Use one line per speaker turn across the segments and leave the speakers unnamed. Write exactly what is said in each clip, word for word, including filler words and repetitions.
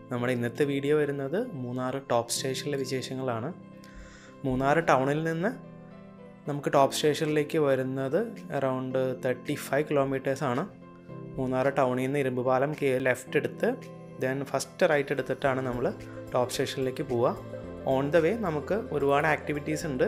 നമ്മുടെ ഇന്നത്തെ വീഡിയോ വരുന്നത് മൂന്നാർ ടോപ്പ് സ്റ്റേഷനിലെ വിശേഷങ്ങളാണ്. മൂന്നാർ ടൗണിൽ നിന്ന് നമുക്ക് ടോപ്പ് സ്റ്റേഷനിലേക്ക് വരുന്നത് അറൗണ്ട് തേർട്ടി ഫൈവ് കിലോമീറ്റേഴ്സാണ്. മൂന്നാർ ടൗണിൽ നിന്ന് ഇരുമ്പുപാലം കേ ലെഫ്റ്റ് എടുത്ത് ദെൻ ഫസ്റ്റ് റൈറ്റ് എടുത്തിട്ടാണ് നമ്മൾ ടോപ്പ് സ്റ്റേഷനിലേക്ക് പോവുക. ഓൺ ദ വേ നമുക്ക് ഒരുപാട് ആക്ടിവിറ്റീസ് ഉണ്ട്.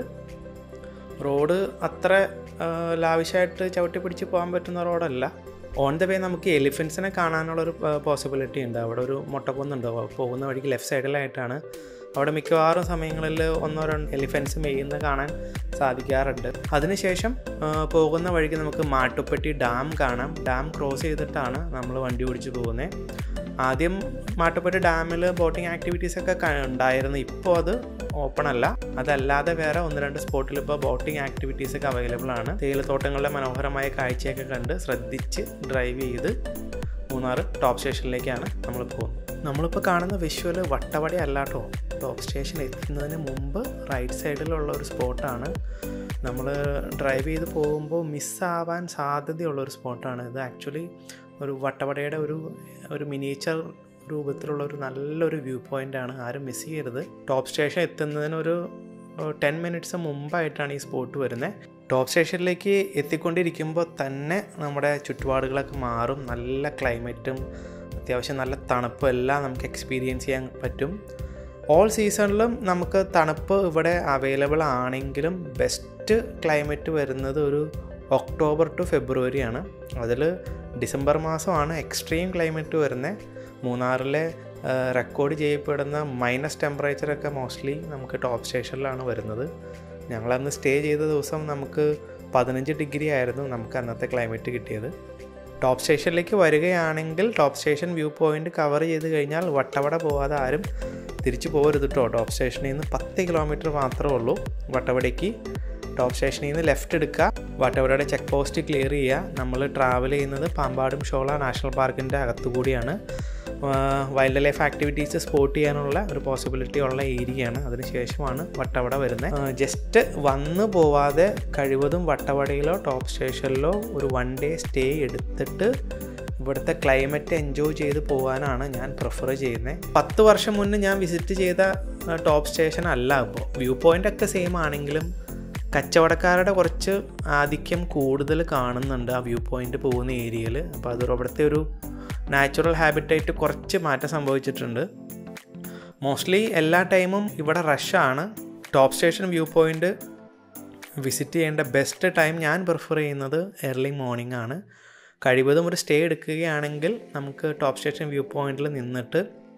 റോഡ് അത്ര ലാവിഷായിട്ട് ചവിട്ടി പിടിച്ച് പോകാൻ പറ്റുന്ന റോഡല്ല. ഓൺ ദ വേ നമുക്ക് എലിഫൻസിനെ കാണാനുള്ളൊരു പോസിബിലിറ്റി ഉണ്ട്. അവിടെ ഒരു മൊട്ടക്കുന്നുണ്ട്, പോകുന്ന വഴിക്ക് ലെഫ്റ്റ് സൈഡിലായിട്ടാണ്. അവിടെ മിക്കവാറും സമയങ്ങളിൽ ഒന്നോ രണ്ട് എലിഫൻസ് മെയ്യുന്ന കാണാൻ സാധിക്കാറുണ്ട്. അതിനുശേഷം പോകുന്ന വഴിക്ക് നമുക്ക് മാട്ടുപ്പെട്ടി ഡാം കാണാം. ഡാം ക്രോസ് ചെയ്തിട്ടാണ് നമ്മൾ വണ്ടി ഓടിച്ച് പോകുന്നത്. ആദ്യം മാട്ടുപ്പെട്ടി ഡാമിൽ ബോട്ടിംഗ് ആക്ടിവിറ്റീസൊക്കെ ഉണ്ടായിരുന്നു. ഇപ്പോൾ അത് ഓപ്പൺ അല്ല. അതല്ലാതെ വേറെ ഒന്ന് രണ്ട് സ്പോട്ടിൽ ഇപ്പോൾ ബോട്ടിംഗ് ആക്ടിവിറ്റീസൊക്കെ അവൈലബിൾ ആണ്. തേയിലത്തോട്ടങ്ങളുടെ മനോഹരമായ കാഴ്ചയൊക്കെ കണ്ട് ശ്രദ്ധിച്ച് ഡ്രൈവ് ചെയ്ത് മൂന്നാർ ടോപ്പ് സ്റ്റേഷനിലേക്കാണ് നമ്മൾ പോകുന്നത്. നമ്മളിപ്പോൾ കാണുന്ന വിഷ്വൽ വട്ടവട അല്ല കേട്ടോ. ടോപ്പ് സ്റ്റേഷൻ എത്തുന്നതിന് മുമ്പ് റൈറ്റ് സൈഡിലുള്ള ഒരു സ്പോട്ടാണ്. നമ്മൾ ഡ്രൈവ് ചെയ്ത് പോകുമ്പോൾ മിസ്സാവാൻ സാധ്യതയുള്ളൊരു സ്പോട്ടാണ് ഇത്. ആക്ച്വലി ഒരു വട്ടവടയുടെ ഒരു ഒരു മിനിയേച്ചർ രൂപത്തിലുള്ള ഒരു നല്ലൊരു വ്യൂ പോയിൻ്റാണ്. ആരും മിസ് ചെയ്യരുത്. ടോപ്പ് സ്റ്റേഷൻ എത്തുന്നതിനൊരു ടെൻ മിനിറ്റ്സ് മുമ്പായിട്ടാണ് ഈ സ്പോട്ട് വരുന്നത്. ടോപ്പ് സ്റ്റേഷനിലേക്ക് എത്തിക്കൊണ്ടിരിക്കുമ്പോൾ തന്നെ നമ്മുടെ ചുറ്റുപാടുകളൊക്കെ മാറും. നല്ല ക്ലൈമറ്റും അത്യാവശ്യം നല്ല തണുപ്പും എല്ലാം നമുക്ക് എക്സ്പീരിയൻസ് ചെയ്യാൻ പറ്റും. ഓൾ സീസണിലും നമുക്ക് തണുപ്പ് ഇവിടെ അവൈലബിൾ ആണെങ്കിലും ബെസ്റ്റ് ക്ലൈമറ്റ് വരുന്നത് ഒരു ഒക്ടോബർ ടു ഫെബ്രുവരിയാണ്. അതിൽ ഡിസംബർ മാസമാണ് എക്സ്ട്രീം ക്ലൈമറ്റ് വരുന്നത്. മൂന്നാറിലെ റെക്കോർഡ് ചെയ്യപ്പെടുന്ന മൈനസ് ടെമ്പറേച്ചറൊക്കെ മോസ്റ്റ്ലി നമുക്ക് ടോപ്പ് സ്റ്റേഷനിലാണ് വരുന്നത്. ഞങ്ങളന്ന് സ്റ്റേ ചെയ്ത ദിവസം നമുക്ക് പതിനഞ്ച് ഡിഗ്രി ആയിരുന്നു നമുക്ക് അന്നത്തെ ക്ലൈമറ്റ് കിട്ടിയത്. ടോപ്പ് സ്റ്റേഷനിലേക്ക് വരികയാണെങ്കിൽ top station view point cover ചെയ്ത് കഴിഞ്ഞാൽ വട്ടവട പോകാതെ ആരും തിരിച്ചു പോകരുത് കേട്ടോ. ടോപ്പ് സ്റ്റേഷനിൽ നിന്ന് പത്ത് കിലോമീറ്റർ മാത്രമേ ഉള്ളൂ വട്ടവടയ്ക്ക്. ടോപ്പ് സ്റ്റേഷനിൽ നിന്ന് ലെഫ്റ്റ് എടുക്കുക, വട്ടവടയുടെ ചെക്ക് പോസ്റ്റ് ക്ലിയർ ചെയ്യുക. നമ്മൾ ട്രാവൽ ചെയ്യുന്നത് പാമ്പാടും ഷോള നാഷണൽ പാർക്കിൻ്റെ അകത്തുകൂടിയാണ്. വൈൽഡ് ലൈഫ് ആക്ടിവിറ്റീസ് സ്പോട്ട് ചെയ്യാനുള്ള ഒരു പോസിബിലിറ്റി ഉള്ള ഏരിയയാണ്. അതിനുശേഷമാണ് വട്ടവട വരുന്നത്. ജസ്റ്റ് വന്ന് പോവാതെ കഴിവതും വട്ടവടയിലോ ടോപ്പ് സ്റ്റേഷനിലോ ഒരു വൺ ഡേ സ്റ്റേ എടുത്തിട്ട് ഇവിടുത്തെ ക്ലൈമറ്റ് എൻജോയ് ചെയ്ത് പോകാനാണ് ഞാൻ പ്രിഫർ ചെയ്യുന്നത്. പത്ത് വർഷം മുന്നേ ഞാൻ വിസിറ്റ് ചെയ്ത ടോപ്പ് സ്റ്റേഷൻ അല്ല ഇപ്പോൾ. വ്യൂ പോയിൻ്റൊക്കെ സെയിം ആണെങ്കിലും കച്ചവടക്കാരുടെ കുറച്ച് ആധിക്യം കൂടുതൽ കാണുന്നുണ്ട് ആ വ്യൂ പോയിൻ്റ് പോകുന്ന ഏരിയയിൽ. അപ്പോൾ അത് അവിടുത്തെ ഒരു നാച്ചുറൽ ഹാബിറ്റായിട്ട് കുറച്ച് മാറ്റം സംഭവിച്ചിട്ടുണ്ട്. മോസ്റ്റ്ലി എല്ലാ ടൈമും ഇവിടെ റഷാണ്. Top station view point visit ചെയ്യേണ്ട ബെസ്റ്റ് ടൈം ഞാൻ പ്രിഫർ ചെയ്യുന്നത് ഏർലി മോർണിംഗ് ആണ്. കഴിവതും ഒരു സ്റ്റേ എടുക്കുകയാണെങ്കിൽ നമുക്ക് ടോപ്പ് സ്റ്റേഷൻ വ്യൂ പോയിന്റിൽ നിന്നിട്ട്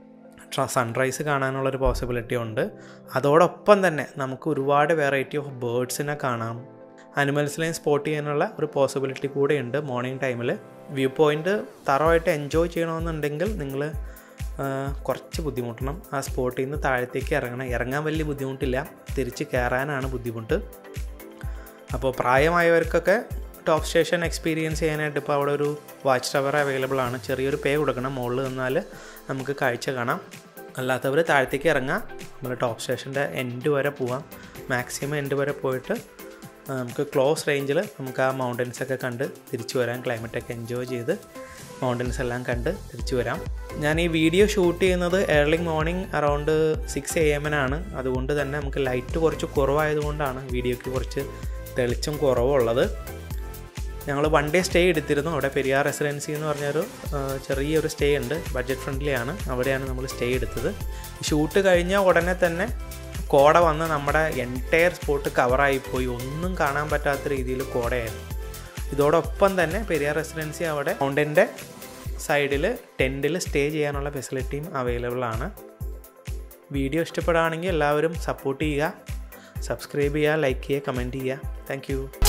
സൺറൈസ് കാണാനുള്ളൊരു പോസിബിലിറ്റി ഉണ്ട്. അതോടൊപ്പം തന്നെ നമുക്ക് ഒരുപാട് വെറൈറ്റി ഓഫ് ബേർഡ്സിനെ കാണാം. അനിമൽസിനെയും സ്പോട്ട് ചെയ്യാനുള്ള ഒരു പോസിബിലിറ്റി കൂടെ ഉണ്ട് മോർണിംഗ് ടൈമിൽ. വ്യൂ പോയിൻ്റ് തറവായിട്ട് എൻജോയ് ചെയ്യണമെന്നുണ്ടെങ്കിൽ നിങ്ങൾ കുറച്ച് ബുദ്ധിമുട്ടണം. ആ സ്പോട്ടിൽ നിന്ന് താഴത്തേക്ക് ഇറങ്ങണം. ഇറങ്ങാൻ വലിയ ബുദ്ധിമുട്ടില്ല, തിരിച്ച് കയറാനാണ് ബുദ്ധിമുട്ട്. അപ്പോൾ പ്രായമായവർക്കൊക്കെ ടോപ്പ് സ്റ്റേഷൻ എക്സ്പീരിയൻസ് ചെയ്യാനായിട്ട് ഇപ്പോൾ അവിടെ ഒരു വാച്ച് ടവർ അവൈലബിൾ ആണ്. ചെറിയൊരു പേ കൊടുക്കണം. മുകളിൽ നിന്നാൽ നമുക്ക് കാഴ്ച കാണാം. അല്ലാത്തവർ താഴത്തേക്ക് ഇറങ്ങാം. നമ്മൾ ടോപ്പ് സ്റ്റേഷൻ്റെ എൻഡ് വരെ പോവാം. മാക്സിമം എൻഡ് വരെ പോയിട്ട് നമുക്ക് ക്ലോസ് റേഞ്ചിൽ നമുക്ക് ആ മൗണ്ടൻസൊക്കെ കണ്ട് തിരിച്ചു വരാം. ക്ലൈമറ്റൊക്കെ എൻജോയ് ചെയ്ത് മൗണ്ടൻസ് എല്ലാം കണ്ട് തിരിച്ചു വരാം. ഞാൻ ഈ വീഡിയോ ഷൂട്ട് ചെയ്യുന്നത് early morning around six A എമ്മിനാണ്. അതുകൊണ്ട് തന്നെ നമുക്ക് ലൈറ്റ് കുറച്ച് കുറവായതുകൊണ്ടാണ് വീഡിയോയ്ക്ക് കുറച്ച് തെളിച്ചം കുറവുള്ളത്. ഞങ്ങൾ വൺ ഡേ സ്റ്റേ എടുത്തിരുന്നു. അവിടെ പെരിയാർ റെസിഡൻസി എന്ന് പറഞ്ഞൊരു ചെറിയൊരു സ്റ്റേ ഉണ്ട്, ബഡ്ജറ്റ് ഫ്രണ്ട്ലി ആണ്. അവിടെയാണ് നമ്മൾ സ്റ്റേ എടുത്തത്. ഷൂട്ട് കഴിഞ്ഞ ഉടനെ തന്നെ കോട വന്ന് നമ്മുടെ എൻറ്റയർ സ്പോട്ട് കവറായിപ്പോയി. ഒന്നും കാണാൻ പറ്റാത്ത രീതിയിൽ കോടയായിരുന്നു. ഇതോടൊപ്പം തന്നെ പെരിയാർ റെസിഡൻസി അവിടെ മൗണ്ടൻ്റെ സൈഡിൽ ടെൻറ്റിൽ സ്റ്റേ ചെയ്യാനുള്ള ഫെസിലിറ്റിയും അവൈലബിൾ ആണ്. വീഡിയോ ഇഷ്ടപ്പെടുകയാണെങ്കിൽ എല്ലാവരും സപ്പോർട്ട് ചെയ്യുക, സബ്സ്ക്രൈബ് ചെയ്യുക, ലൈക്ക് ചെയ്യുക, കമൻറ്റ് ചെയ്യുക. Thank U.